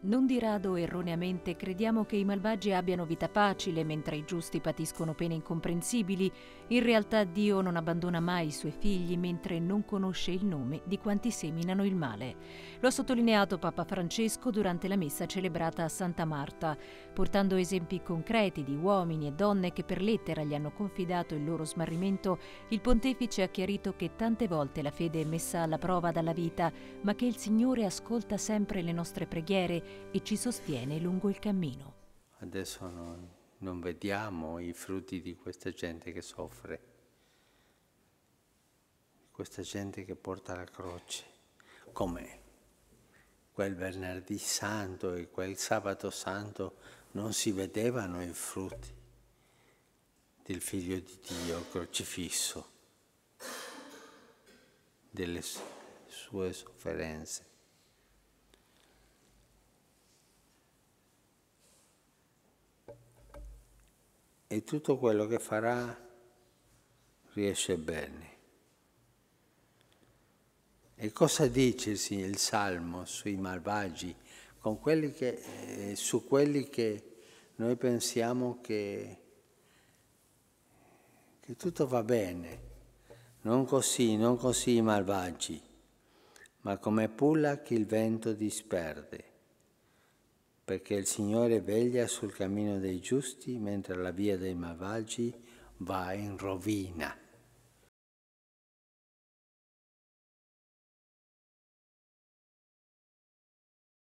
Non di rado erroneamente crediamo che i malvagi abbiano vita facile mentre i giusti patiscono pene incomprensibili. In realtà Dio non abbandona mai i suoi figli mentre non conosce il nome di quanti seminano il male. Lo ha sottolineato Papa Francesco durante la messa celebrata a Santa Marta, portando esempi concreti di uomini e donne che per lettera gli hanno confidato il loro smarrimento. Il pontefice ha chiarito che tante volte la fede è messa alla prova dalla vita, ma che il Signore ascolta sempre le nostre preghiere e ci sostiene lungo il cammino. Adesso non vediamo i frutti di questa gente che soffre, questa gente che porta la croce, come quel venerdì santo e quel sabato santo non si vedevano i frutti del Figlio di Dio crocifisso, delle sue sofferenze. E tutto quello che farà riesce bene. E cosa dice il Salmo sui malvagi, con quelli su quelli che noi pensiamo che tutto va bene? Non così i malvagi, ma come pulla che il vento disperde, perché il Signore veglia sul cammino dei giusti, mentre la via dei malvagi va in rovina.